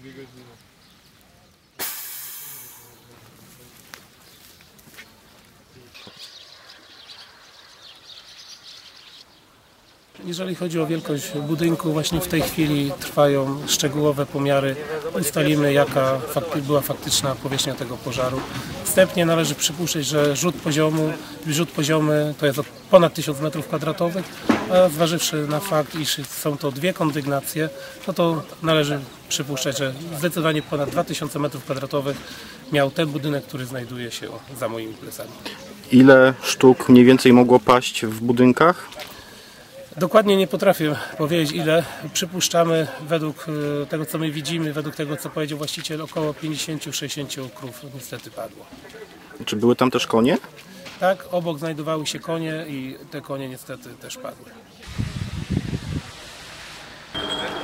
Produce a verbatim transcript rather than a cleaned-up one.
Jeżeli chodzi o wielkość budynku, właśnie w tej chwili trwają szczegółowe pomiary. Ustalimy, jaka fakty, była faktyczna powierzchnia tego pożaru. Wstępnie należy przypuszczać, że rzut poziomu, rzut poziomy to jest ponad tysiąc metrów kwadratowych, a zważywszy na fakt, iż są to dwie kondygnacje, no to należy przypuszczać, że zdecydowanie ponad dwa tysiące metrów kwadratowych miał ten budynek, który znajduje się za moimi plecami. Ile sztuk mniej więcej mogło paść w budynkach? Dokładnie nie potrafię powiedzieć, ile. Przypuszczamy, według tego, co my widzimy, według tego, co powiedział właściciel, około pięćdziesiąt do sześćdziesięciu krów niestety padło. Czy były tam też konie? Tak, obok znajdowały się konie i te konie niestety też padły.